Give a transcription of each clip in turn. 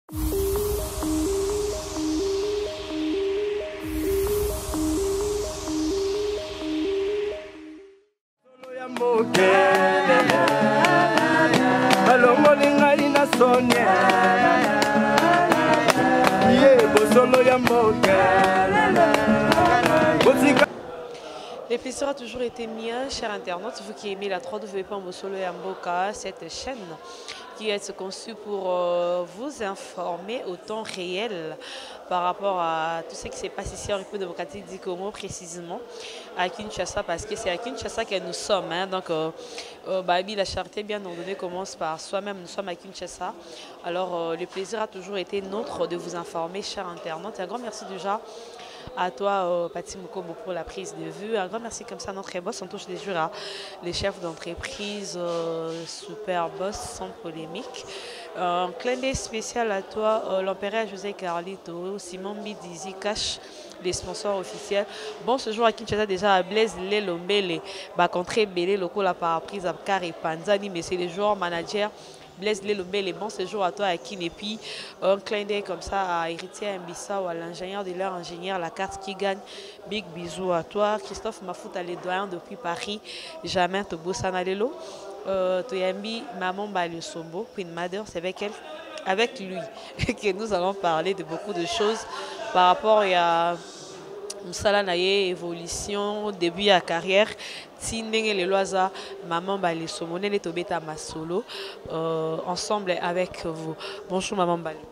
Le plaisir a toujours été mien, chers internautes, vous qui aimez la 3W.Mosolo Yamboka, cette chaîne qui est conçue pour vous informer au temps réel par rapport à tout ce qui s'est passé ici en République démocratique du Congo, précisément à Kinshasa, parce que c'est à Kinshasa que nous sommes. Hein, donc, Babi, la charité bien ordonnée commence par soi-même. Nous sommes à Kinshasa. Alors, le plaisir a toujours été nôtre de vous informer, chers internautes. Et un grand merci déjà à toi, Pati Mukombo, pour la prise de vue. Un grand merci comme ça à notre boss. On touche des jours à les chefs d'entreprise, super boss, sans polémique. Un clin d'œil spécial à toi, l'empereur José Carlito, Simon Bidizi, Cash, les sponsors officiels. Bon, ce jour à Kinshasa, déjà à Blaise Lelombele, Bacontré Belé, Loco la paraprise à Kari Panzani, mais c'est les joueurs managers. Blaise Lelombele, bon séjour à toi à Kin, et puis un clin d'œil comme ça à Héritier Mbissa ou à l'ingénieur de leur ingénieur, la carte qui gagne. Big bisous à toi. Christophe Mafouta, les doyens depuis Paris. Jamais Tobossana Lelo. Toyambi Maman Balio Sombo, Queen Mother, c'est avec lui que nous allons parler de beaucoup de choses par rapport à Moussala Naye, évolution, début à carrière. Tindenge le loisa, Maman Balio Sombo, Nele Tobeta Masolo, ensemble avec vous. Bonjour Maman Balio.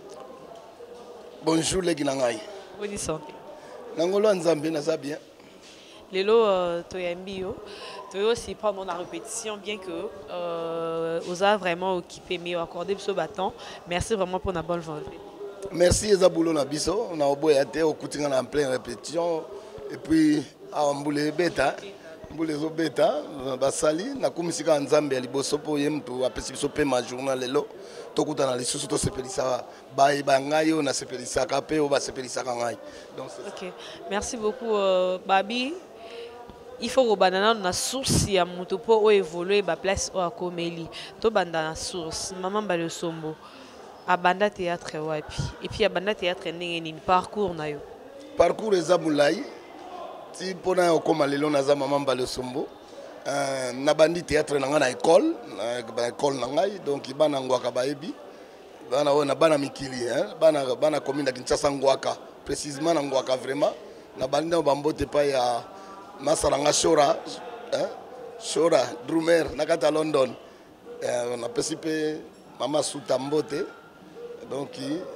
Bonjour les Guinangaï. Bonne santé. Nangolo Nzambe naza bien. Lelo Toyambi yo. Tu veux aussi prendre la répétition, bien que vous avez vraiment occupé, mais accordé ce bâton. Merci vraiment pour la bonne volonté. Merci Ezaboulou Nabiso. On a oboyate au coutin en pleine répétition. Et puis, à Mboulé Beta, Mboulé Beta, Basali, na kumisika Nzambe Liboso pour yem to apesi sope ma journal lelo. Tokuta na lisusu to sepelisa ba ibangayo na sepelisa kape o ba sepelisa kangai. Donc OK. Merci beaucoup Babi. Il faut que banana na source ya mutu po évoluer ba place o akomeli to banda na source Maman Balio Sombo abanda théâtre wapi et puis abanda théâtre ndenge parcours na yo parcours ezabulai ti pona okoma lelo naza Maman Balio Sombo na bandi théâtre na nga na école na ngai donc bana ngwaka baebi bana ona bana mikili hein bana commune de Kinshasa ngwaka précisément na ngwaka vraiment na bandi na bambote pa ya Masaranga Shora, Shora, Drumer, Nakata London. On a participé Mama Soutambote. Donc,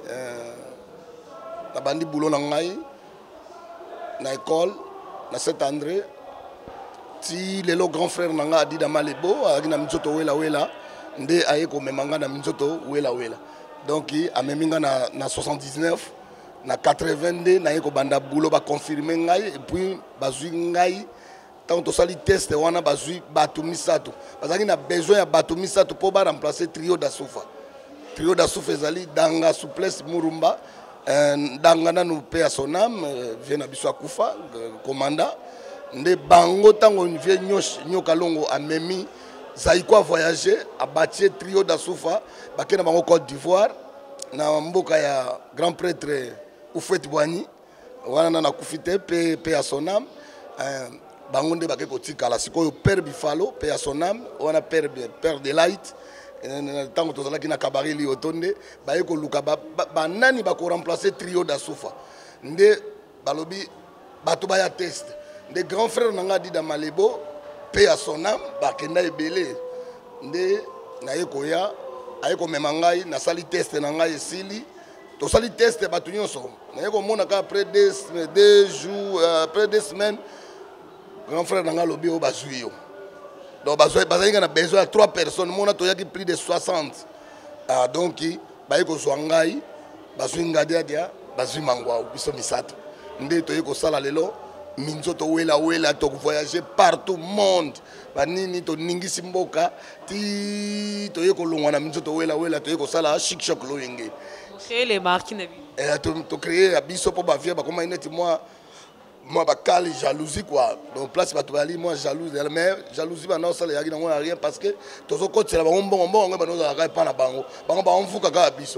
la bandi boulot nangai, na école, na Saint-André. Si le grand frère nanga dit dans Malebo, na Minzoto wela, nde aye ko memanga na Minzoto wela. Donc, a meminga na 79. Na 82 na yeko banda boulot ba confirmer ngai et puis bazui ngai tant to sali test wana bazui batu misato bazaki na besoin ya batu misato pour ba remplacer trio d'Asufa ezali Danga Souplesse Murumba Danga na nous paix à son âme vient na biso akufa commandant nde bango tango vie nyoka longo amemi zaiko voyager a bâtir trio d'Asufa bakena bango Côte d'Ivoire na mboka ya grand prêtre Oufouet Boani, wana na kufite pe à son âme, bangonde bake kotika la sikoyo père Bifalo pe à son âme, wana père de light, tango tozala ki na cabaret li otonde, baye ko luka banani bako remplacer trio d'Asufa. Nde balobi bato baya test. Nde grand frère nanga di da Malebo pe à son âme, bakenda ebele. Nde na yekoya ayeko memangai na sali test nanga esili. To sali test batu nyonso. Na ko mona ka après 2 jours après 2 semaines grand frère nanga lobi o bazui yo. Donc bazali na besoin de 3 personnes, mona to yaki plus de 60. Donc ba yeko zwangai bazui ngadia dia bazui mangwa biso misato. Nde to yeko sala lelo Minzoto wela to voyager partout monde. Banini to ningisi mboka ti to yeko longwa na Minzoto wela to yeko sala chic choc loyenge. Créer les marques to créer à biso pour ba vie ba comment ineti moi ba cale jalousie quoi. Donc place ba to bali moi jalouse mais jalousie ba na sala yaki na rien parce que to zo kotela ba mbongo ba no za ka pa na bango ba on fuka ka biso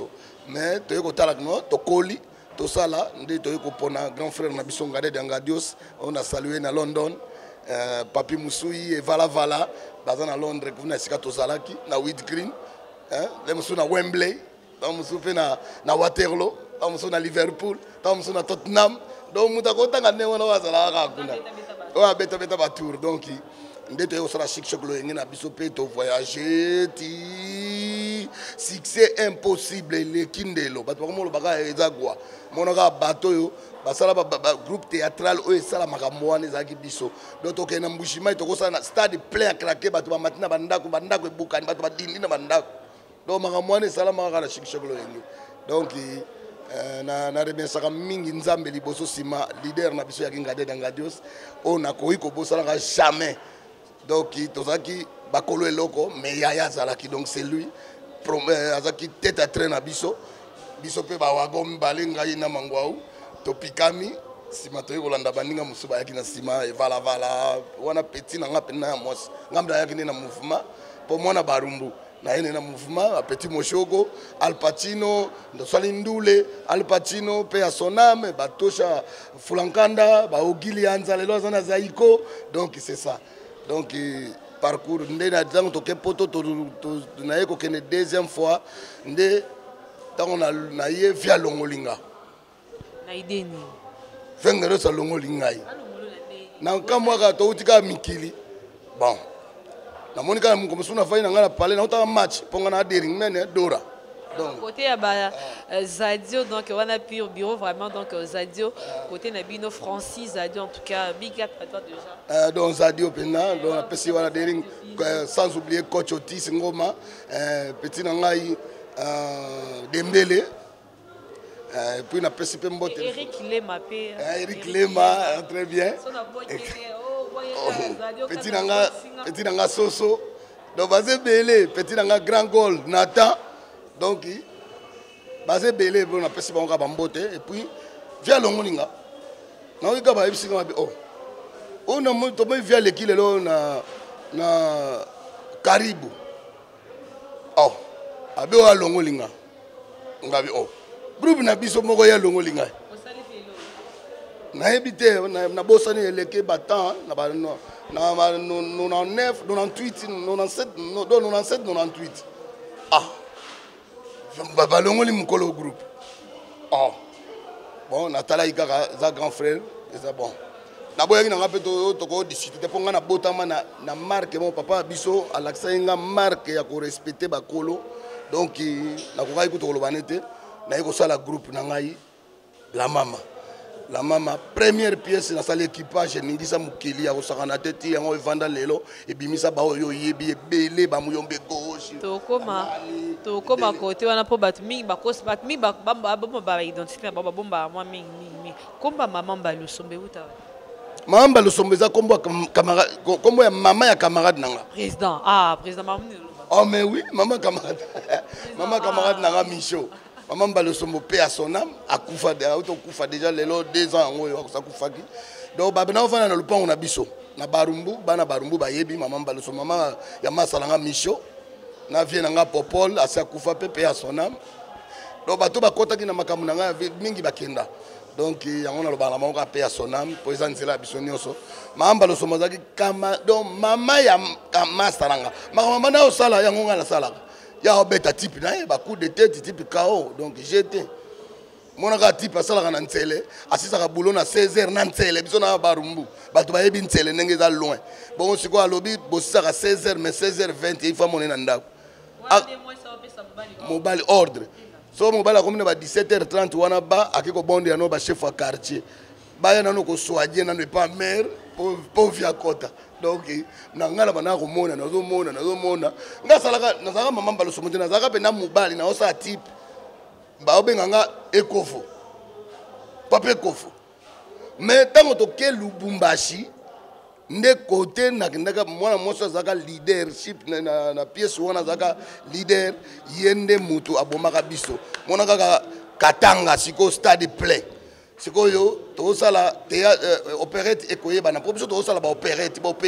mais toye kotala no tokoli tosala nde toye kopona grand frère na biso Ngade Dangadios on a salué na London Papi Musui et Vala baza na Londres kuna sika tozalaki na Wheat Green le musu na Wembley ta musu pe na Waterloo ta musu na Liverpool ta musu na Tottenham donc mutakota ngane wana wazala kuna wa beta ba tour donc nde toye kosala chic choc lo yengi na biso pe to voyager ti succès impossible le kindelo bato bakomolo baka ezagwa monaka bato yo basala groupe théâtral oyo esala makambo wana ezalaki biso donc tokende na mbushima tokosala na stade plein à craquer bato bamati na bandako ebukani bato badindi na bandako donc makambo wana esalamaka kaka na chic choc lo yengi donc na remerciaka mingi nzambe liboso nsima leader na biso yaki Ngade Dangadios oyo nakoki kobosalaka jamais donc tozalaki bakolo eloko mais yaya azalaki donc c'est lui azalaki tête à train na biso pe bawago mibale ngai na mangwau topikami nsima toyei kolanda baninga mosusu bayaki na nsima evala wana petit na nga mpena ya mwasi ngambe ayaki nde na mouvement mpo mwana barumbu na ye na mouvement Petit Moshogo Al Pacino ndosali ndule Al Pacino pe ya soname batosha fulankanda baogili anza lelo aza na zaiko donc c'est ça donc parcours nde na tango toke poto na ye kokende deuxième fois nde tango na ye via longolinga na ideni vengero sa longolinga na nkamwaka toutika mikili bon na monika mukomusu na fai na ngala pale na uta match ponga na dering mene dora donc côté ya ba Zadio donc wana pure bureau vraiment donc Zadio côté na bino Francis Zadio en tout cas big up à toi déjà donc Zadio pena donc na pesi wana dering sans oublier coach Otis Ngoma petit na ngai Dembele puis na pesi pe mbote Eric Lema pe Eric Lema très bien petit nanga Soso donc basé belé petit nanga Grand Gold Nathan donc basé belé on a pesi bango bambote et puis via longolinga na wika ba ebisi ngaba on a mo to via l'équipe lelo na Karibu abe wa longolinga ngabi groupe na biso moko ya longolinga na ebité na bosani eleke batan na 99 98 97 98 balongoli mukolo groupe bon natala ikaka za grand frère eza bon na boyaki nanga pe toko discuter po nga na botama na marque mon papa biso alakisa nga marque ya ko respecter bakolo donc nakokai kutokoloba nete na ekosala groupe na ngai la mama première pièce na sala équipage ningisa mukeli ya kosakana tete yango evanda lelo ebimisa ba oyo yebi ebele ba muyombe gauche tokoma côté wana po bat mingi bakos bat mi ba identité ba bomba moi mingi komba maman Balusombe uta maman Balusombe za kombo camarade kombo ya mama ya camarade nanga président président maman mais oui maman camarade nanga Micho Maman Balusombe paix à son âme, akufa déjà lelo 2 ans ngo yo akufaki. Donc babena ofana na lupango na biso. Na barumbu, bana barumbu bayebi maman Balusombe mama ya masalanga Micho. Na vie nga Popol asa akufa paix à son âme. Donc bato bakotaki na makambo na nga mingi bakenda. Donc yango na lobala moko paix à son âme, po ezanzi la biso nyonso. Maman Balusombe zaki kama donc mama ya masalanga. Maman na osala yango nga na sala. Il y a un type, un coup de tête, type KO, donc j'étais. Mon type a salé en télé, assis à boulot à 16h, dans télé, ils sont à Barumbu. Bato ba yebi télé, n'est pas loin. Bon, c'est quoi, lobby, bosser à 16h, mais 16h20, il faut mon nanda. Mobile ordre. So, mobile a commis à 17h30, ou à bas, à quelque bon, il y a un chef à quartier. Bah, il y a un soignant, n'a pas mère, pauvre via quota. Donc nangala bana komona nazomona ngasalaka nazaka maman Balusombe nazaka pe na mobali na osa type ba obenganga ekofo papa ekofo mais tango to ke Lubumbashi nde côté na ndaka mwana moso zaka leadership na pièce wana zaka leader yende mutu abomaka biso mona kaka Katanga siko stade plein sikoyo tosala opérette ekoyeba na proposition tosala ba opérette ba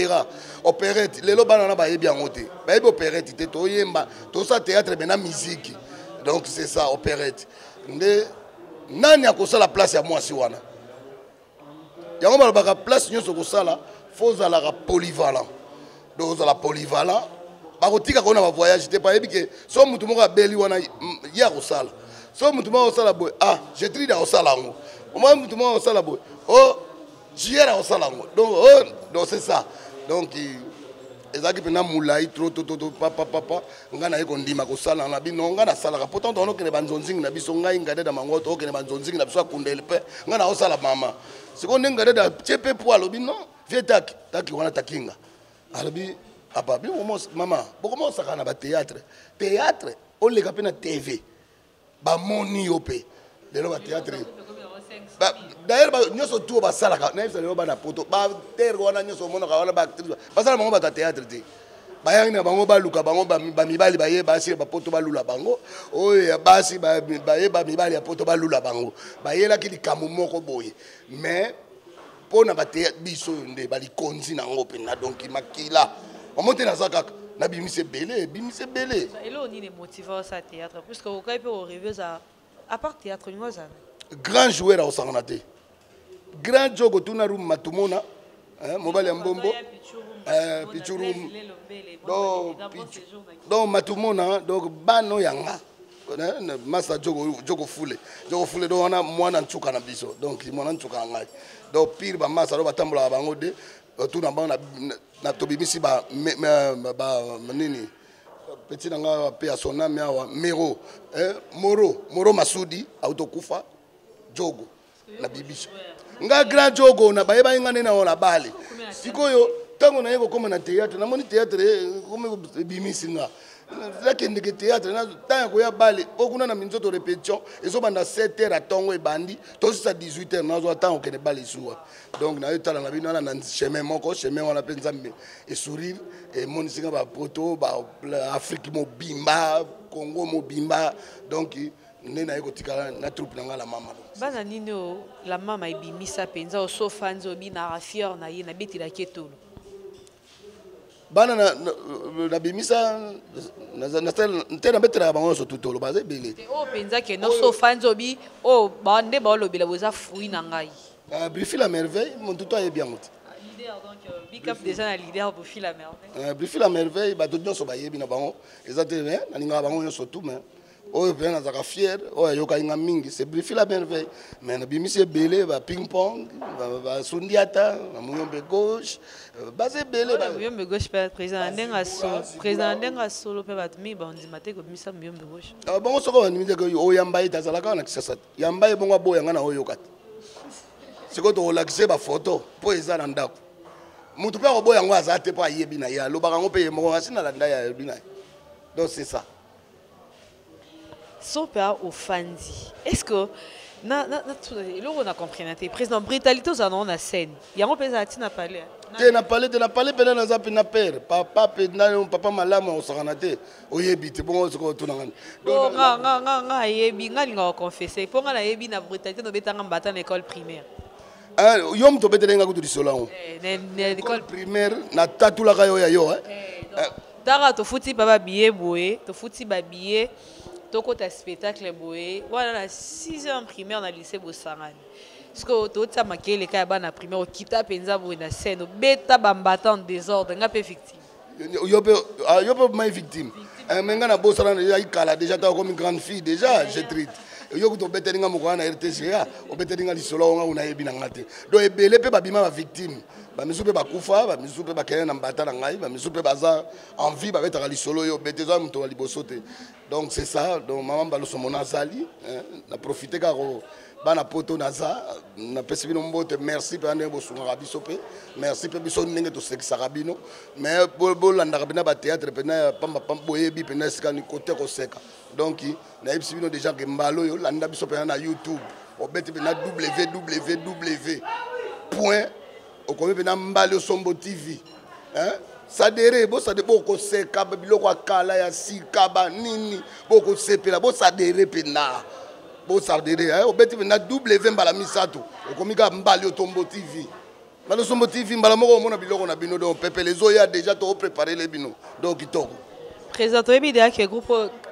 opérette lelo bana na bayebi yango te bayebi opérette te toyemba tosala théâtre bena musique Donc c'est ça, opérette. Nani a la place à moi si wana. Yango balobaka place nyonso kosala faut la polyvalent. Donc la polyvalent. Bakotika kona ba voyage te pa yebike so mutu moko abeli wana ya kosala. So mutu moko kosala boy ah j'ai tri da kosala ngo. Moi mutu moko kosala boy oh j'ai ra kosala ngo. Donc c'est ça. Donc ezaki pena mulai trop papa ngana yeko ndima kosala na bino ngana sala pourtant on okene banzonzingi na biso ngai ngade da mangoto okene banzonzingi na biso akundele pe ngana osala mama sikondo ngade da chepe po alobi non vie taki wana takinga alobi papa bi mama boko osaka na ba théâtre on le kapena TV ba moni ope lelo ba théâtre d'ailleurs nyoso tout basalaka na yebisa lelo bana poto ba terre wana nyoso monaka wana ba actrice basala bango ba théâtre te bayangi na bango baluka bango ba mibali baye basi ba poto balula bango oyo basi baye ba mibali ya poto balula bango bayelaki likambo moko boye mais pona ba théâtre biso nde bali konzi na ngo pena donc makila omonte na zakaka na bimise belé elo ni ne motivant ça théâtre puisque au kai pe au rêver ça à part théâtre ni moi ça grand joueur au Sanganate. Grand jogo tunaru matumona, mobile mbombo, pichurum. Donc matumona, donc bano yanga. Masa jogo fule donc on a mwana nchuka na biso. Donc mwana nchuka ngai. Donc pire ba masa ro batambola bango de tuna bana na tobimisi ba nini. Petit nanga pe asona mewa mero moro masudi autokufa jogo na bibisha nga grand jogo na baye bayinga nena ona bale sikoyo tango na yeko koma na théâtre na moni théâtre comme bimisi nga lakini ke théâtre na tango ya bale okuna na minzoto répétition ezo banda 7h à tongo ebandi to sa 18h na zo tango ke ne bale suwa donc na yotala na bino na chemin moko chemin wana pe nzambe et sourire et moni singa ba poto ba Afrique mo bimba Congo mo bimba donc nena yeko tikala na troupe na ngala mama bana nino la mama ebimisa penza o sofa nzobi na rafior na ye na betila ketolo bana na bimisa na tena betela bango so tutolo baze belé o penza ke no sofa nzobi o bande ba lobela boza fui na ngai Brifi la merveille mon tuto est bien moti leader donc big up déjà na leader Brifi la merveille Brifi la merveille ba tout nyonso ba yebi na bango ezatene na ninga bango nyonso tout mais oh bien nazaka fier oh yoka inga mingi c'est Brifi la merveille mais na bimisi belé ba ping pong ba sundiata na muyombe gauche basé belé ba muyombe gauche président ndenga solo pe batmi ba ndimate ko bimisa muyombe gauche bongo soko ni mide ko o yamba ita zalaka na kisasa yamba bongo boya ngana o yokati siko to lakise ba photo po eza na ndako mutu pe ko boya ngo azate po ayebi na ya lobaka ngo pe mo asina la ndaya yebi na donc c'est ça. Son père au Fandi. Est-ce que on a compris na président brutalité aux annonces na scène. Yango pesa tina parler. Na parler pena na zapi na père. Papa malama o sakanate. Oyebi te bongo soko tunanga. Donc nga yebi nga linga confesser. Pour nga na yebi na brutalité no betanga mbata na école primaire. Yom to betelenga kutu disolao. L'école primaire na tatula kayo ya yo Tara to futi papa billet boé, to futi ba billet. Toko ta spectacle boé voilà na 6e primaire na lycée Bosangani parce que to ta makele ka ba na primaire okita penza boé na scène beta bambata en désordre nga pe victime yo pe ma victime menga na bosana ya ikala déjà ta comme une grande fille déjà je traite yo to betelinga moko na RTCA o betelinga lisolo nga una yebi na ngate do ebele pe babima ba victime ba misu pe bakufa ba misu pe bakene na mbata na ngai ba misu pe baza en vie ba betaka lisolo yo betezo mto wa libosote donc c'est ça donc maman baloso mona zali na profiter ka ko bana poto naza na pesibino mbote merci pe ande bosunga biso pe merci pe biso ndenge to sekisa rabino mais bolanda bina ba théâtre pe na pamba boyebi pe na sika ni côté ko seka donc na pesibino déjà ke mbalo yo landa biso pe na YouTube o beti pe na www. Okomi pe na mbalo sombo TV ça dere bo ça de boko seka biloko akala ya sikaba nini boko sepela bo ça dere pe na bo ça dere o beti pe na W mbala misato okomi ka mbalo tombo TV mbalo sombo TV mbala moko mona biloko na bino donc pepe les oya déjà to préparer les bino donc kitoko présenté bi de que groupe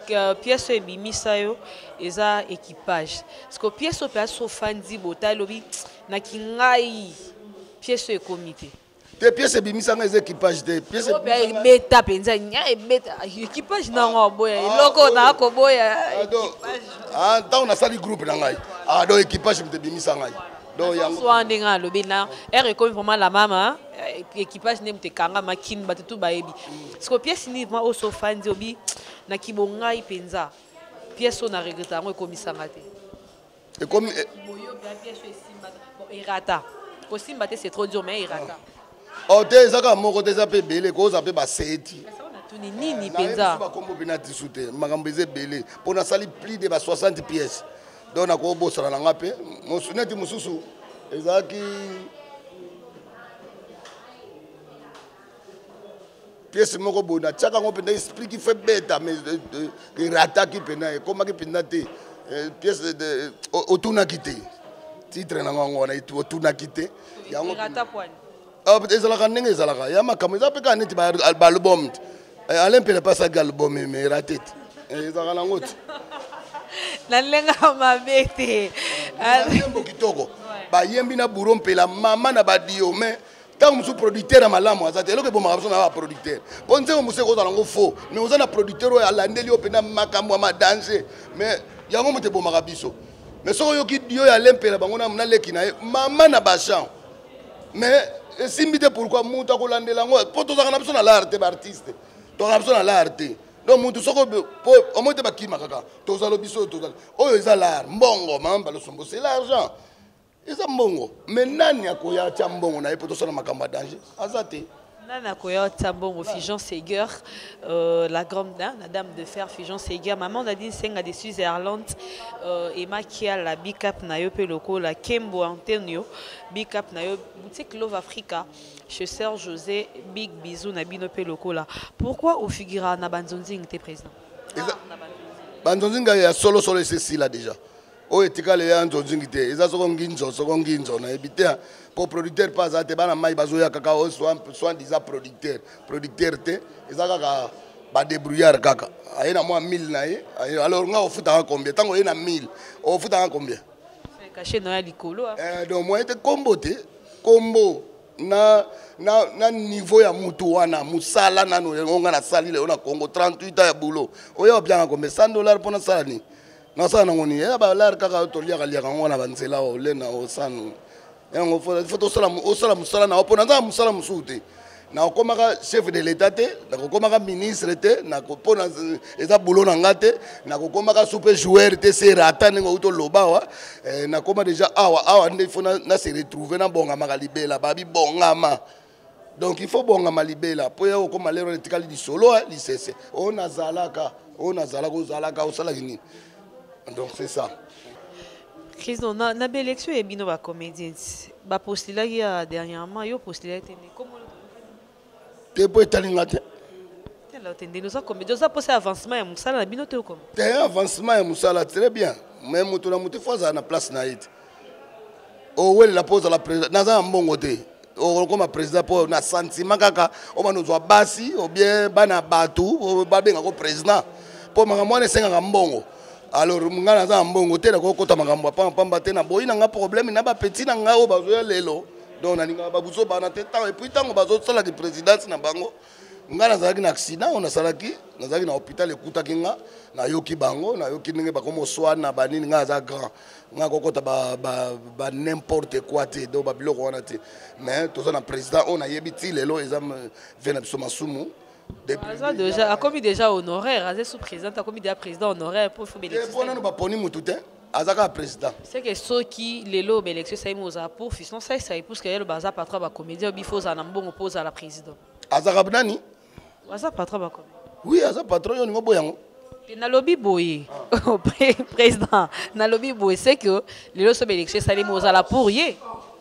pièce ebimisa yo eza équipage parce que pièce ope asofandi bota lobi na kingai pièce e comité te pièce ebimisa nga eza équipage te pièce beta penza nya beta équipage na ngo boya iloko na ko boya ah tant on a sali groupe na ngai ah do équipage mte bimisa ngai do yango so ndenga lobi na er comme vraiment la mama équipage ne mte kanga makine batutu baebi parce que pièce ni ma osofandi obi na kibongai penza pièce on a regretté ngo komisanga te et comme boyo bien pièce esimba bon irata ko simba te c'est trop dur mais irata oh te ezaka moko te za pe belé ko za pe ba seti tuni nini penza ba kombo penati sute makambo eze belé pona sali plus de ba 60 pièces donc na ko bosala nga pe mosuneti mususu ezaki pièce moko bona tchaka ngo penda esprit qui fait bête mais irata qui pena e koma ki penda te pièce de otuna kité titre na ngo na itu otuna kité yango irata point ezalaka ndenge ezalaka ya makambo eza mpe kaka neti baalbum te alain pele pasaki album me erate te ezalaka nango te na ndenge mabe te yembo kitoko bayembi na buro mpela mama na badio me ntango mosusu producteur ya malamu aza te eloko ebomaka biso na baproducteur mpo nzembo mosu ekozala yango faux mais oza na producteur oyo alandeli yo mpena makambo ya madanger mais yango moto ebomaka biso mais soki oyoki dio ya alain pele bango naleki na ye mama na bachamp mais esimbi te pourquoi mutu akolandela yango mpo tozalaka na biso na l'art te baartiste tozalaka na biso na l'art te donc mutu soko omoi te bakima kaka tozala biso tozala oyo eza l'art mbongo mama balosombo c'est l'argent eza mbongo mais nani akoya atya mbongo na ye mpo tosala makambo ya danger aza te Nana Koyota Bongo, Fijon Seger, la grande dame, la dame de fer, Fijon Seger, maman Nadine Senga de Switzerland, Emma Kia, la Big Up Nayo Peloko, la Kembo Antonio, Big Up Nayo, boutique Love Africa, chez Sœur José, Big Bisou Nabino Peloko là. Pourquoi au figura na Banzonzing t'es président? Banzonzing il y a solo c'est là déjà. Oh etikale ya Banzonzing te, eza soko nginzo na ebite pour producteur pas ate bana mai bazoya kaka soit disant producteur te eza kaka ba débrouillard kaka ayena moi 1000 na ye alors nga ofuta combien tango yena 1000 ofuta combien c'est caché dans likolo donc moi était combo te combo na niveau ya mutu wana musala nano onga na sali le ona Congo 38 ans ya boulot oyo bien combien $100 pour na sala ni na sala ngoni ya ba lar kaka to liaka liaka ngona banzela o le na o sanu yango faut osala musala na opona za musala musute na okomaka chef de l'état te na okomaka ministre te na kopona eza boulot na ngate na okomaka super joueur te c'est rata ningo uto lobawa na koma déjà awa nde faut na se retrouver na bongama libela babi bongama donc il faut bongama libela po ya okoma lero etikali di solo lisese on azalaka ozalaka osala kini donc c'est ça. Christo, na belle élection et bino ba comédien. Ba postila ya dernièrement yo postila tene. Comment te po etalinga te. Tela tende nous a comédien ça poser avancement ya musala na bino te comme. Te avancement ya musala très bien. Mais mutu na mutu foza na place na it. O wele la pose la président na za mbongo te. O comme président po na sentiment kaka o ba nozwa basi ou bien bana batu o ba benga ko président. Po makamwa ne senga mbongo. Alors mungana za mbongo te na kokota makambo pamba te na boyi na nga problème na ba petit na nga o bazoya lelo donc na ninga ba buso bana te temps et puis tango bazo sala ki présidence na bango ngana zaki na accident on a salaki na zaki na hôpital ekuta kinga na yoki bango na yoki ninge ba komo soin na banini nga za grand nga kokota ba n'importe quoi te do ba biloko wana te mais toza na président on a yebiti lelo ezam vena biso masumu. Déjà, a commis déjà honoraire, a sous président, a commis déjà président honoraire pour faire bénéficier. C'est que ceux qui les lots élections ça ils pour sinon ça pousse que le bazar patron va comédien il faut un bon oppose à la président. Azaka nani? Bazar patron va comédien. Oui, azar patron yo ngo boyango. Na lobby boy président, na lobby boy c'est que les lots élections ça les la pour y.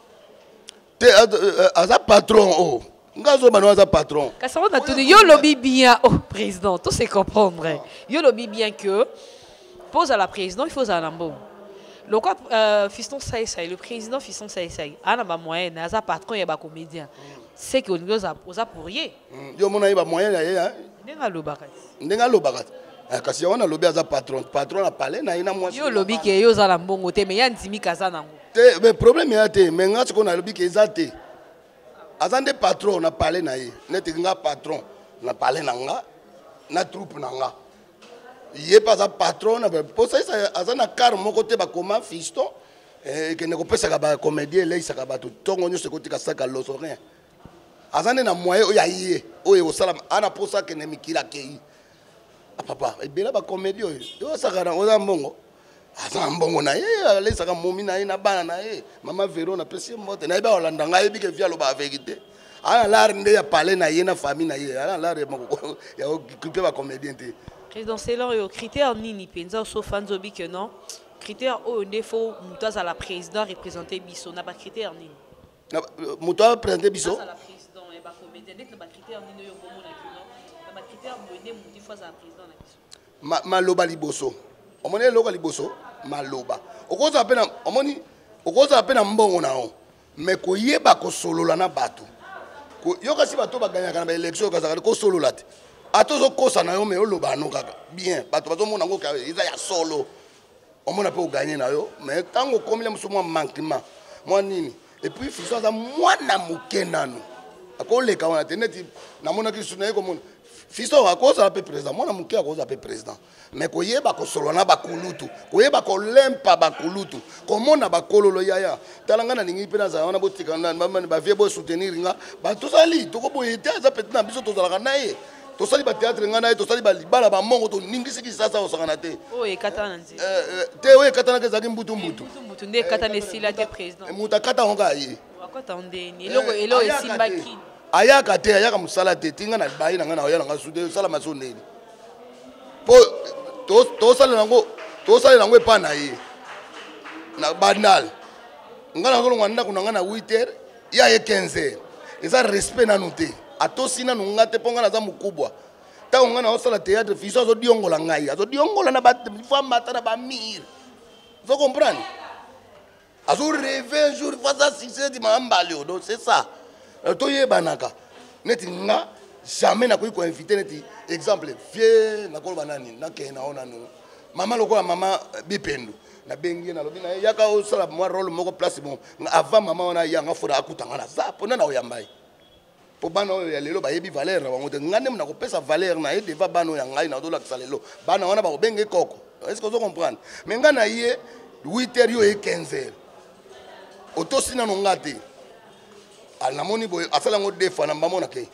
Azar patron oh. Ngazo banoza patron. Kasi on a tout dit yo lobby bien au président, tout c'est comprendre. Yo lobby bien que pose à la président, il faut à l'ambo. Le quoi fiston ça le président fiston ça ana ba moyen na za patron ya ba comédien. C'est que on osa pour rien. Yo mona ba moyen ya hein. Ndenga lobaka. Ndenga lobaka. kasi on a lobby aza patron a parlé na ina moi yo lobby ke yo za la mbongo te mais ya ndimi kaza nango te mais problème ya te mais nga ko na lobby ke ezate azande patron na parlé na ye neti nga patron na parlé na nga na troupe na nga ye pas a patron na pour ça azana car moko te ba koma fiston que ne kopesa ka ba comédien là isaka ba to tongo nyo se kotika saka loso rien azande na moyen o ya ye o e osala ana pour ça que ne mikila kei papa ebela ba comédien yo saka na oza mbongo aza mbongo na ye alesaka momi na ye na bana na ye mama Vero na pesi mbote na ba olanda ngai bike via lo ba vérité ana l'art nde ya parler na ye na famille na ye ana l'art ya occuper ba comédien te président selon yo critère nini penza so fanzobi que non critère o ndefo mutas à la président représenter biso na ba critère nini na mutas représenter biso à la président et ba comédien dès que ba critère nini yo bomo na kino na ba critère boende muti fois à la président na biso maloba liboso omoni loka liboso maloba okoza pena omoni okoza pena mbongo na o mais ko yeba ko solola na bato ko yoka si bato baganyaka na ba élection kazaka ko solola te atozo kosa na yo mais oloba no kaka bien bato bazo mona ngo ka eza ya solo omona pe o gagner na yo mais tango komile musumo manquement moi nini et puis fiso za mwana mukenano akoleka wana teneti na mona ki suna ko mona fiso akoza pe président mwana muke akoza pe président mais koyeba ko solo na bakulutu koyeba ko lempa bakulutu komona bakololo yaya talanga na ningi pe na za wana botika na ba vie bo soutenir nga ba tosali to ko boyete za peut na biso tozalaka na ye tosali ba théâtre nga na ye tosali ba libala ba mongo to ningi siki sasa osangana te o e katana nzi te o e katana ke zaki mbutu mbutu nde katana esila te président muta kata honga ye akota ondeni elo esimba ki ayaka te ayaka musala te tinga na bayi na nga na oya na nga sude sala maso neni po tosala nango epa na ye na bandal nga na kolongwa ndako na nga na 8h ya ye 15h eza respect nanu te atosi nanu nga te mpo nga naza mokubwa ntango nga na osala théâtre fiso azodiongola ngai azodiongola na fa mata na bamire ozo comprendre azoreve un jour fasa sisedi maambali odo c'est ça toyebanaka neti nga jamais nakoki koinvite neti exemple vie nakoloba nani nakee na o nanu mama lokola mama Bipendo nabengi ye nalobi na ye yaka osala mwa role moko place bon avant mama wana yanga foda akutanga na za mpona na oyamba ye mpo bana oyo ya lelo bayebi valeur na bango te nga nde nakopesa valeur na ye deva bana oyo ya ngai nazolakisa lelo bana wana bakobenge koko est-ce que ozo comprendre mais nga na ye 8h yo ye 15h otosi nano nga te namoni boye asala yango defa na mbamonake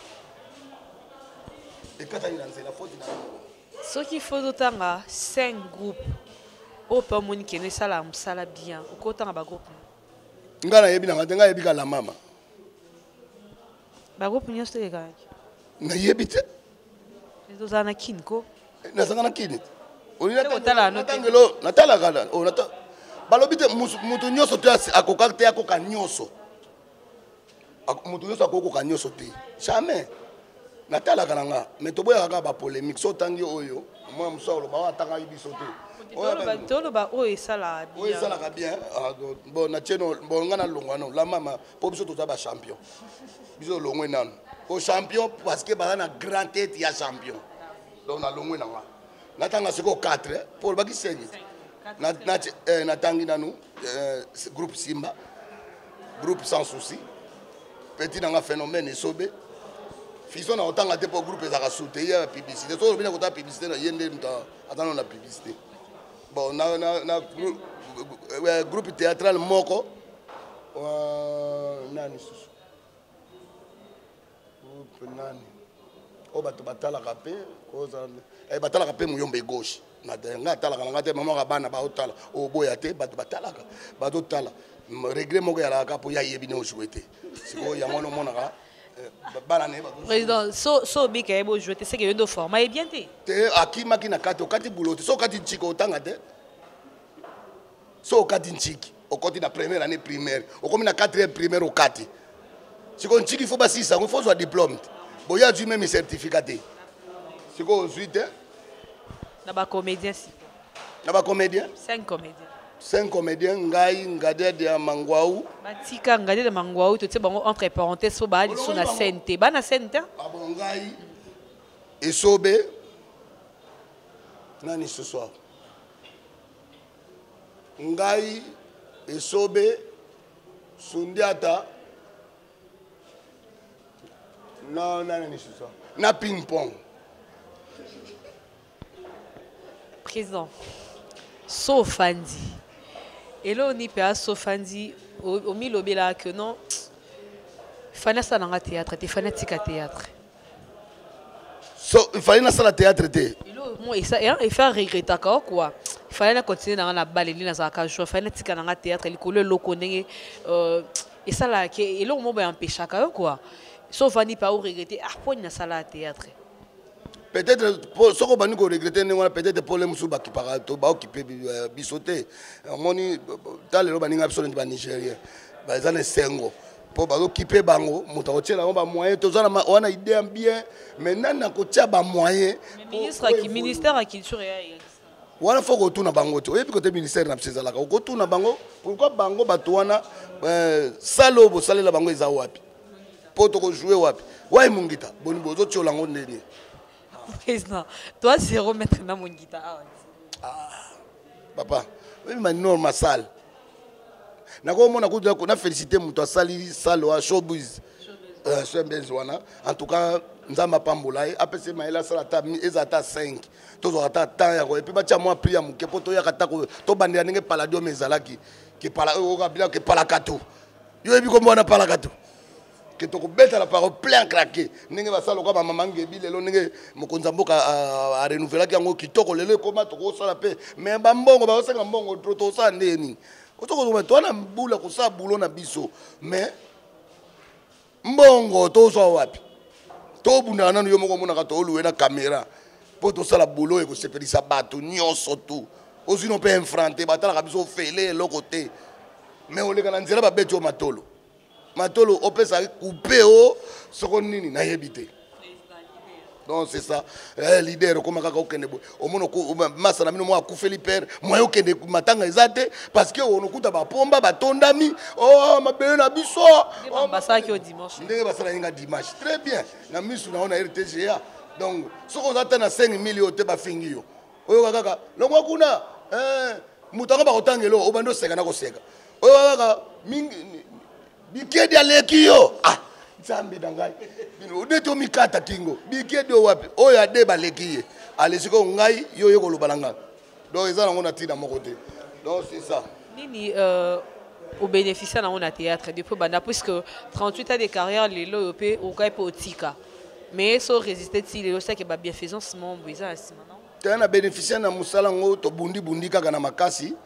ekatani na nzela foti na soki fo totanga 5 groupes oyo mpe omoni kende esala mosala bien okotanga bagroupe nga nayebi nanga te nga yebi kala mama bagroupe nyonso tokekanaki nayebi te tozala na kini ko nazanga na kini natangelo natalaka balobi te mutu nyonso te akoka te akoka nyonso mutu nyonso akokoka nyonso te jamais natalaka na nga mais toboyaka kaka bapolémique so otangi oyo mwana mosu aloba oyo atangaki biso te toloba oyo esalaka bien bon natieno bon nga nalongwano la mama mpo biso toza bachampion biso olongwe nano o champion parce que baza na grand tete ya champion donc nalongwe na nga natanga sikoyo 4 mpo olobaki 5 natangi nanu groupe Simba groupe sans souci petit nanga phénomène esobe fiso na otanga te po groupe ezaka soute ya publicité so obina kota publicité na yende nta atano na publicité bon na groupe théâtral moko nani susu groupe nani o bato batalaka pe koza batalaka pe muyombe gauche na nga talaka nga te mama ka bana ba otala o boya te bato batalaka bato tala regret moko ya la ka po ya yebi ne o jouer te siko ya mono monaka président so bika yebo jouer te c'est que yo format est bien te akimaki na kati okati boulot so okati nchiki otanga te so okati nchiki okoti na première année primaire okomi na 4e primaire okati siko nchiki faut basisa il faut soit diplôme boya du même certificat te siko ozwi te na ba comédien si na ba comédien 5 comédiens ngai Ngadede ya Mangwaou batika Ngadede Mangwaou to te bango entre parenthèses so ba liso na scène te ba na scène te abo ngai esobe Nani ce soir. Ngai Esobe Sundiata. Non, nani ce soir. Na ping-pong. Président, Sofandi. Et là, on y peut Sofandi au milieu là que non. Fana ça dans le théâtre, t'es fanatique à théâtre. Il fallait dans le théâtre. Il fait regretter quoi. Il fallait continuer dans la balle, dans la cage, il fallait tirer dans le théâtre, il collait le connaît. Et ça là, et là, on m'a empêché quoi. Sofandi pas regretter, ah, pour une salle à théâtre. Peut-être ce qu'on va nous regretter, peut-être pour les Moussouba qui parlent, qui peuvent bissoter. Moni, dans les Robaning absolument pas nigérien. Ils ont 5 ans. Pour occuper bango, moutaotier là on va moyen, on a idée bien. Maintenant, on a côté ba moyen. Ministère de la culture et wana faut que tout na bango to. Et puis côté ministère na pseza là, ko tout na bango. Pourquoi bango batuana salo bo salela bango eza wapi? Poto ko jouer wapi? Wai mungita, boni bozo tio lango ndeni. Président, toi zéro mettre na mungita. Ah. Papa, oui ma norme salle. Na félicité muto sali salo a showbiz. En tout cas, nzamba pambolaye apese maela sala ta ezata 5. Tozo ata temps et puis batia moi priya muke poto ya kata ko to bandela ndenge paladio mezalaki ke pala o kabila ke palakato. Yo ebi ko mona palakato. Que to ko beta la parole plein craqué. Ndenge basalo ko ba mama ngebi lelo ndenge mokonza mboka a renouveler ki yango kitoko lelo ko ma to ko sala pe mais ba mbongo ba osenga mbongo to sa ndeni. Toi na bula ko sa bulo na biso mais mbongo to so wapi to bunda nanu yo moko mona ka to luwe na caméra po to sala bulo e ko sepelisa bato nyonso tu ozino pe enfranté batala ka biso fele le côté mais on le kana nzela ba beto matolo opesa couper o soko nini na yebité. Donc c'est ça, leader comme kaka okende bo omono ko masa na mino mo akufeli père mo okende matanga ezate parce que on okuta ba pomba ba tondami oh mabele na biso on basa ki au dimanche ndenge basala nga dimanche très bien na misu na ona RTGA donc soko zata na 5 millions te ba fingi yo oyo kaka longo kuna mutanga ba kotangelo obando seka na ko seka oyo kaka mingi bikedi aleki yo ah Zambi dangai. Udeto mikata kingo. Bikedo wapi. Oya deba lekiye. Alesiko ngai yo yo kolubalanga. Donc ils ont tina mon côté. Donc c'est ça. Nini au bénéficiaire dans mon théâtre depuis banda puisque 38 ans de carrière les loyopé au kai potika. Mais so résister si les ça que ba bienfaisance mon besoin à ciment non. Tena bénéficiaire na musala ngo to bundi kaka na makasi.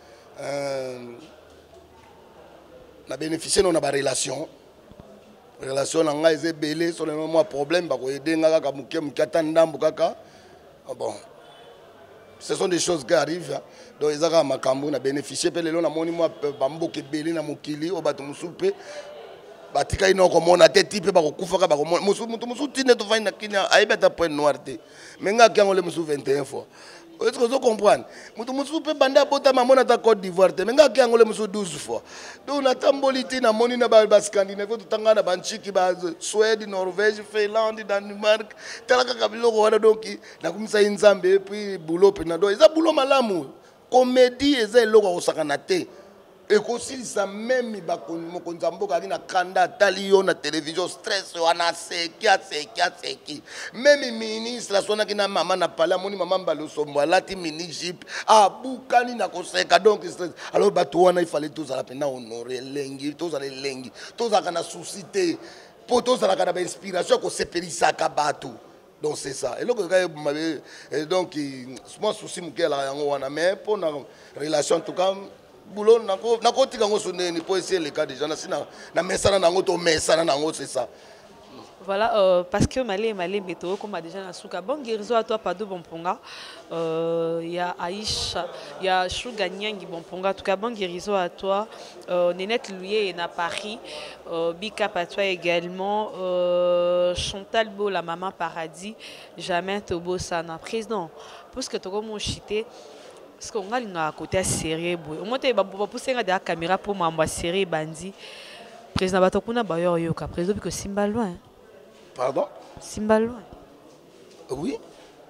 Na bénéficiaire on a ba relation nanga eze belé sur le moment problème ba ko aider nga kaka muke atandambu kaka bon ce sont des choses qui arrivent hein. Donc ils ont makambo na bénéficier pe lelo na moni moi bamboke belé na mokili o bato musupe batika ino ko mona te type ba ko kufa ka ba ko musu tine to faina kina aibeta point noir te menga kyango le musu 21 fois. Est-ce que vous comprenez? Musu pe banda bota mamona ta Côte d'Ivoire te menga kyango le musu 12 fois. Donc na tamboliti na moni na ba Scandinavie to tangana ba nchiki ba Suède, Norvège, Finlande, Danemark talaka kabilo ko wana donc na kumisa inzambe puis boulot pe na do eza boulot malamu comédie eza eloko ko sakana te. Et aussi ça même mokonza mboka na kanda tali yo na télévision stress wana seki même ministre la sona kina mama na pala moni mama mbaloso lati mini jeep abukani na koseka donc stress alors bato wana il fallait tous ala pena honorer lengi tous ala lengi tous ala na susciter pour tous ala kana inspiration ko sepelisa ka bato. Donc c'est ça. Et donc moi souci mukela yango wana mais pour na relation en tout cas boulot nako tika ngo soneni pour essayer les cas des gens na mesana nango to mesana nango c'est ça. Voilà parce que malé météo comme a déjà na souka bon guérison à toi pas de bon ponga il y a Aïcha il y a Chouga Nyangi bon ponga en tout cas bon guérison à toi Nénette Louye na Paris Bika à toi également Chantal Beau la maman paradis jamais Tobo sana président parce que tu comme mon chité. Parce qu'on a un côté sérieux. Au moins, tu vas pousser la caméra pour m'envoyer série bandi. Président Batokuna Bayor Yoka. Président, parce que Simba loin. Pardon? Simba loin. Oui.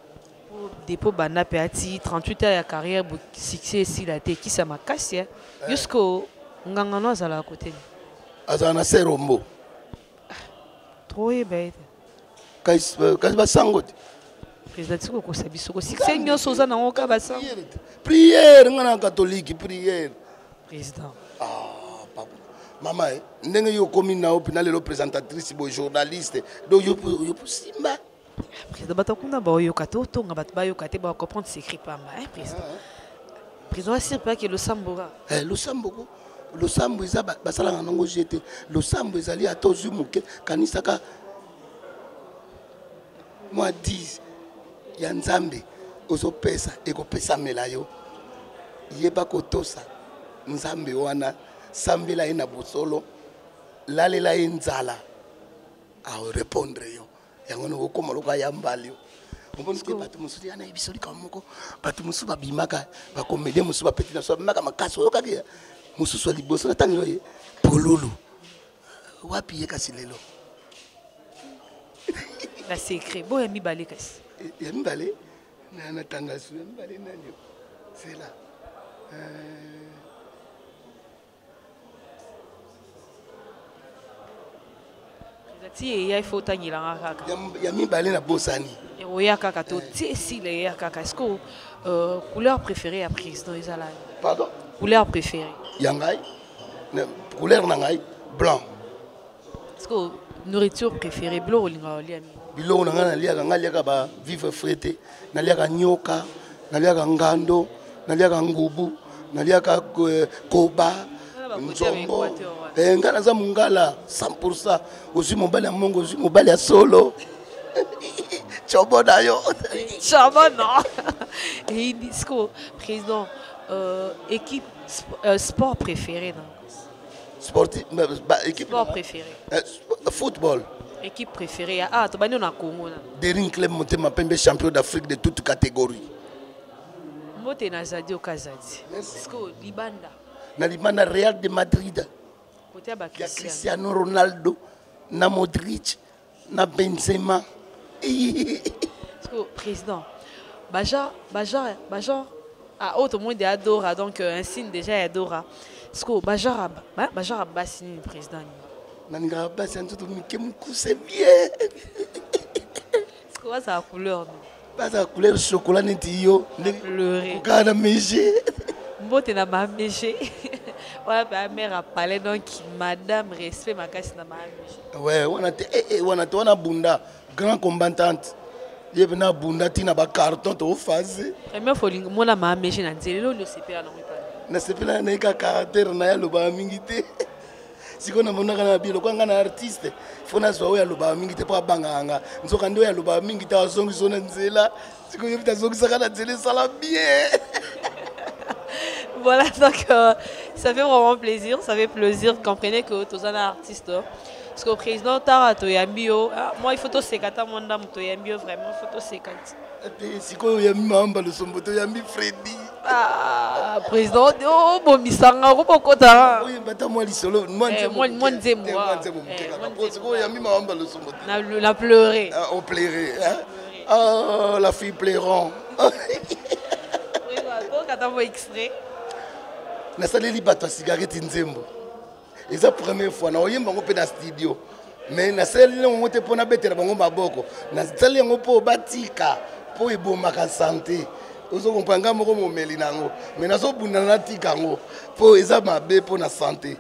dépôt bana peati 38 ans ya carrière succès ici la te qui ça m'a cassé jusqu'au ngangano azala à côté azana serombo trop bête kasi basango président tiko ko sabiso ko succès nyoso za na ngoka basa prière ngana catholique prière président papa mama ndenge yo komi na opina lelo présentatrice bo journaliste donc yo simba président batakuna ba yo kato to nga bat ba yo kate ba comprendre secret pas ma président président assure pas que le samboga le sambogo le sambo eza basala nga nango jeté le sambo ezali atozu muke kanisaka moi 10 ya nzambe ozopesa ekopesa mela yo yeba kotosa nzambe wana sambela ye na bosolo lalela ye nzala ao répondre yo yango nokokoma loka ya mbali yo omoni te bato mosusu yana yebiso likambo moko bato mosusu babimaka bacomédien mosusu bapeti na so babimaka makasi oyokaki mosusu ya liboso natangelo ye polulu wapi ye kasi lelo la secret bo ya mibale kasi ya mibale na tangaso ya mibale nani c'est là ti ya faut tangila kaka ya mibale na bosani oya kaka to ti si le ya kaka est-ce que couleur préférée à président ezala pardon couleur préférée yangai couleur na ngai blanc est-ce que nourriture préférée blanc ou linga oli ami biloko na ngai naliaka ba vivre frais naliaka nyoka naliaka ngando naliaka ngubu naliaka koba nzombo nga naza mongala 100% ozwi mobali ya mongo ozwi mobali ya solo chobo na yo chobo non et est-ce que président équipe sport préféré non sportif équipe sport préféré football équipe préférée ah to bani na Congo na Derin Club Motema Pembe champion d'Afrique de toute catégorie mote na zadi okazadi est-ce que libanda na libanda Real de Madrid côté ba Cristiano Ronaldo na Modric na Benzema est-ce que président Baja ah autre monde adora donc un signe déjà adora est-ce que Baja Bassini président Nanga Bassini tout mike mukuse bien est-ce que ça a couleur pas la couleur chocolat neti yo pleurer kana meje mbote na ma meje voilà ba mère a parlé donc madame respect makasi na ma meje ouais on a bunda grand combattante yebna bunda tina ba carton to phase mais faut mona ma meje na nzelo le sepela na mpa na sepela na ka caractère na ya loba mingi te siko na mona kana bilo kwa ngana artiste fona zwa ya loba mingi te pa banganga nzoka ndo ya loba mingi te azongi zona nzela siko yebita zongi sakana nzela sala bien. Voilà, donc ça fait vraiment plaisir, comprenez que tous les artistes, parce que le président Tara Toyambio, moi il faut tout sécata mon dame Toyambio vraiment il faut tout sécata. Si quoi yambi mamba le sombo Toyambi Freddy. Ah président, oh bon misanga ko kota. Oui, bata moi lisolo, moi nzemo. Si quoi yambi mamba le sombo. La pleurer. On pleurait, hein. Ah la fille pleurant. Oui, donc attends moi extrait. nasaleli bato ya cigarette nzembo eza première fois na oyemba ngo pe na studio mais nasaleli ngo te pona betela bango maboko nasaleli ngo po batika po ebomaka santé ozo comprendre moko momeli nango mais nazo bunda na tika ngo po eza mabe po na santé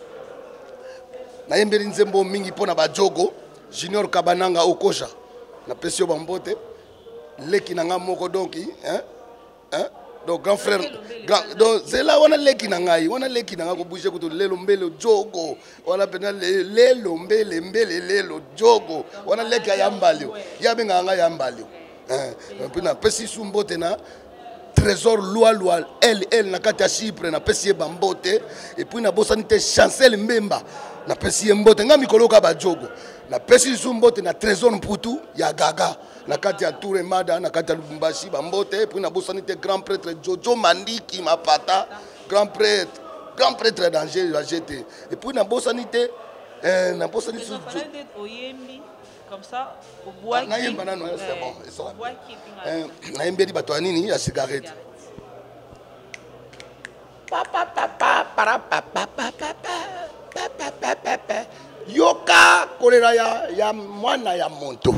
na yembeli nzembo mingi po na bajogo Junior Kabananga okosha na pesio bambote leki nanga moko donc hein donc grand frère donc c'est là on a leki nangai ko bouger ko lelo mbele jogo on pena lelo mbele lelo jogo on a leki ayambalio ya benga nga yambalio pena pesi sumbote na trésor loi elle na kati ya Chypre na pesi bambote et puis na bosanité Chancel Mbemba na pesi mbote nga mikolo ka ba jogo na pesi sumbote na trésor mputu ya gaga na kati ya Tour Mada na kati ya Lubumbashi bambote puis na bosanité grand prêtre Jojo Mandiki Mapata grand prêtre danger la GT et puis na bosanité Comme ça, au bois qui... c'est bon. Au bois qui... Naïmbedi Batoanini, la cigarette. Yoka kolera ya mwana ya monto.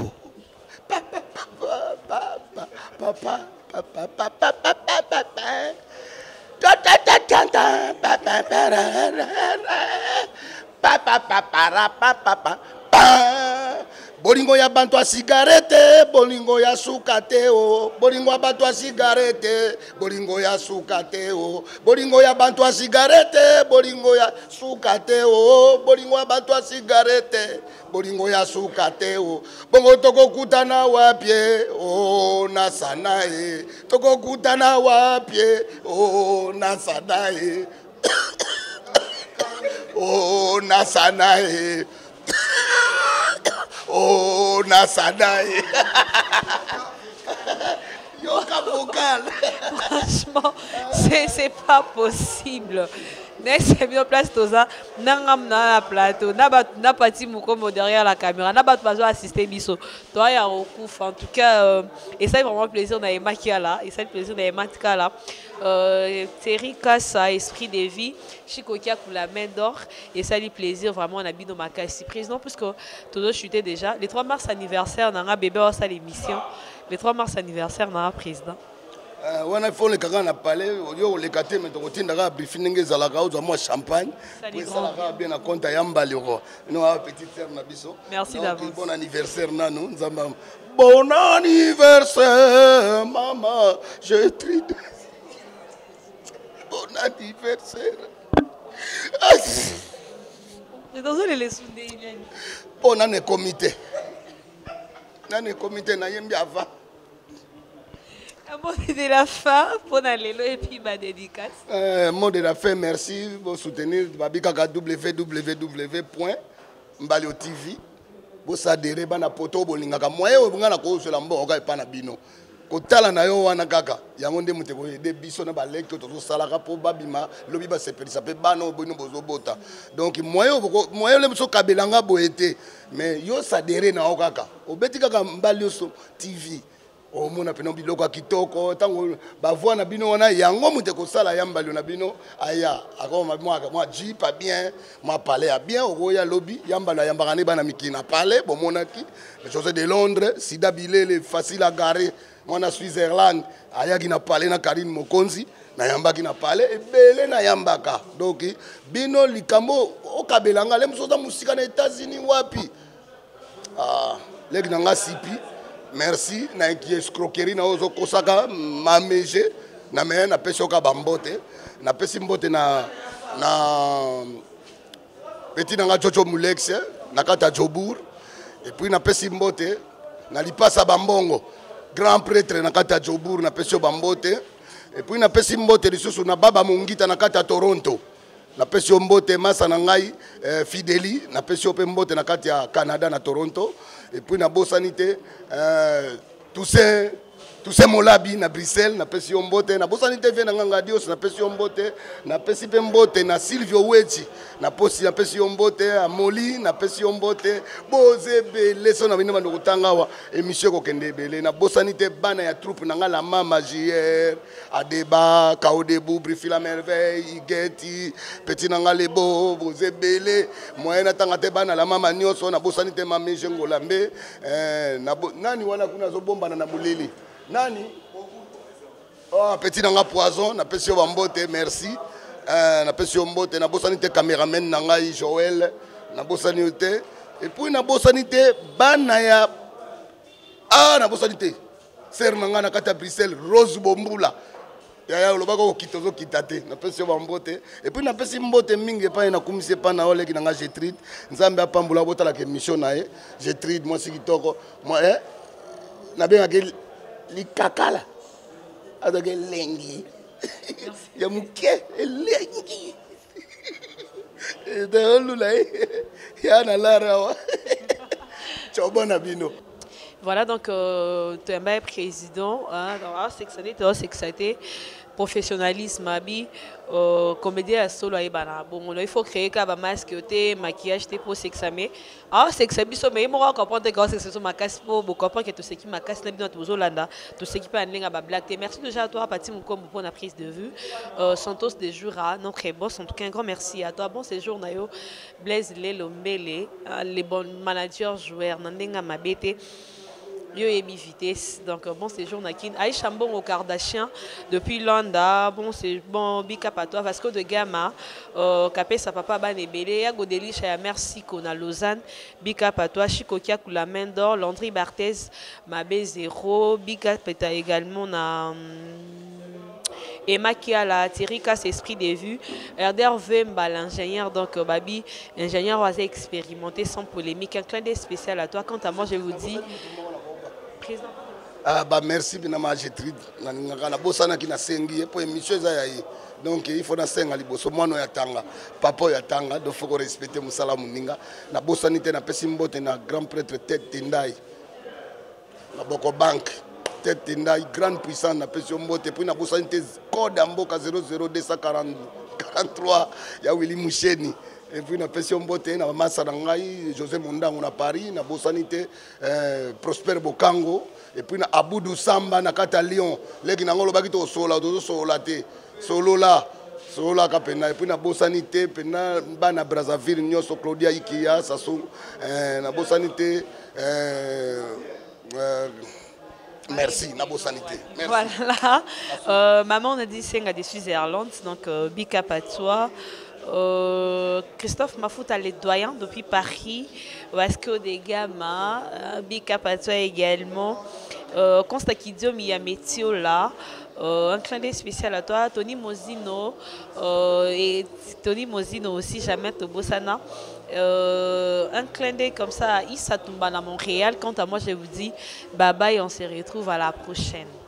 Bolingo ya bantu a cigarette, bolingo ya sukateo, bolingo ya bantu a cigarette, bolingo ya sukateo, bolingo ya bantu a cigarette, bolingo ya sukateo, bolingo ya bantu a cigarette, bolingo ya sukateo, bongo toko kutana wapye, oh nasanae, toko kutana wapye, oh nasanae, oh nasanae. Oh, Nasanae. Yoka vocal. Franchement, c'est pas possible. Next, c'est bien place Toza. Nangam na plateau. Na parti Mukomo derrière la caméra. Na bat pas assister biso. Toi ya recouf. En tout cas, et ça est vraiment plaisir na Emma qui est là. Et ça est plaisir na Emma qui est là. Thierry Kassa, esprit de vie. Chico Kia pour la main d'or. Et ça lui plaisir vraiment on a bien ma caisse président puisque Tozo chuté déjà. Le 3 mars anniversaire nanga bébé au sa l'émission. Le 3 mars anniversaire nanga président. Wana faut le kaka na palais yo le katé mais to tindaka briefing ngezalaka ozo moi champagne pour ça la bien na compte ya mbaliro no petite sœur na biso. Merci d'avance. Bon anniversaire nanu nzamba. Bon anniversaire maman, je trie. Bon anniversaire. Je dois les souder. Bon année comité. Nane comité na yembi avant. Un mot de la fin pour Nalélo et puis ma dédicace. Mot de la fin, merci pour soutenir Babikaka www.mbaliotv. Pour s'adhérer à la poto, bolingaka moyen ou bien la cause de l'ambo, on va pas na bino. Kotala na yo wana kaka. Yangonde muteko de biso na balek to to salaka po babima lobi ba sepeli ça peut bano bono bozo bota. Donc moyen le so kabelanga boete mais yo s'adhérer na o kaka. Obeti kaka mbalioso TV. O mona pena biloko kitoko tango bavoi na bino wana yango muté ko sala yambalo na bino aya akoma moi jeep pas bien moi parler à bien oya lobby yambalo yambaka ne bana mikina parler bon monaki les choses de Londres sida bilele facile à garer moi na Switzerland aya ki na parler na Karine Mokonzi na yambaki na parler ebele na yambaka donc bino likambo okabelanga le musoza musika na États-Unis wapi leki na nga sipi. Merci na escroquerie na ozo kosaka mameje na me na pesoka bambote na pesi mbote na petit nanga Jojo Mulex na kata Jobour et puis na pesi mbote na lipasa bambongo grand prêtre na kata Jobour na pesi bambote et puis na pesi mbote lisusu na baba mungita na kata Toronto na pesi mbote masa na ngai Fideli na pesi pe mbote na kata ya Canada na Toronto. Et puis na bosanité Toussaint Molabi na Bruxelles na pesi mbote na bosanité vient na nganga dios na pesi mbote na pesi pe mbote na Silvio Wechi na posi na pesi mbote a Moli na pesi mbote bozebe leso na bino bandokutanga wa émission ko kende belé na bosanité bana ya troupe na ngala mama JR Adeba Kaodebu Brifi la merveille Igeti petit na ngalebo bozebele moyena tanga te bana la mama nyoso na bosanité mame jengolambe nani wana kuna zo bomba na buleli. Nani? Oh, petit nanga poison, na pesi bambote, merci. Na pesi mbote, na bosanité caméraman nanga Joël, na bosanité. Et puis na bosanité banaya na bosanité. Ser nanga na kata Bruxelles Rose Bombula. Ya lobako kitozo kitate, na pesi bambote. Et puis na pesi mbote mingi pa na kumise pa na ole ki nanga Jetrid. Nzambe apambula bota la émission na ye. Jetrid moi sikitoko. Moi na benga likakala adoge lengi ya muke lengi de olula ya na lara chobona bino. Voilà donc tu es président hein dans sectionné professionnalisme abi comédien à solo ayebana bon il faut créer ka masque maquillage pour s'examiner c'est biso mais moi comprendre que c'est sur ma casse pour comprendre que tout ce qui ma casse na bino tozolanda tout ce qui peut aller ba blague. Merci déjà à toi Pati Mukombo pour la prise de vue. Santos de Jura notre boss, en tout cas un grand merci à toi. Bon séjour nayo Blaise Lelombele les bons managers joueurs nandenga mabete yo ebi vitesse donc bon séjour nakin Aïcha Mbong au Kardashian depuis Landa bon c'est bon big up à toi Vasco de Gama capé sa papa banebele ya godelisha ya merci qu'on a Lausanne big up à toi Chico Kia la main d'or Landry Barthez Mabé Zéro big up également na Emma qui a la Thierry Casse esprit des vues Herder Vemba l'ingénieur donc Babi ingénieur assez expérimenté sans polémique un clin d'œil spécial à toi quant à moi je vous dis merci bina majetri na bosana ki na sengi pour émission za yayi donc il faut na senga liboso mwana ya tanga papa ya tanga do faut respecter musala muninga na bosani te na pesi mbote na grand prêtre tête tendai na boko bank tête tendai grande puissance na pesi mbote puis na bosani te code mboka 00243 ya Willy Musheni. Et puis na pesi mbote na masa na ngai José Mondango na Paris na bosanité Prosper Bokango et puis na Aboudou Samba na kata Lyon leki na ngolo baki to sola te solola kapena et puis na bosanité pena bana Brazzaville nyoso Claudia Ikia saso na bosanité merci na bosanité merci. Voilà maman on a dit senga de Switzerland donc big up à toi. Christophe Mafouta les doyens depuis Paris Vasco de Gama big up à toi également Constakidio Miyametio là un clin d'œil spécial à toi Tony Mozino et Tony Mozino aussi jamais Tobosana un clin d'œil comme ça à Issa Tumba à Montréal quant à moi je vous dis bye bye on se retrouve à la prochaine.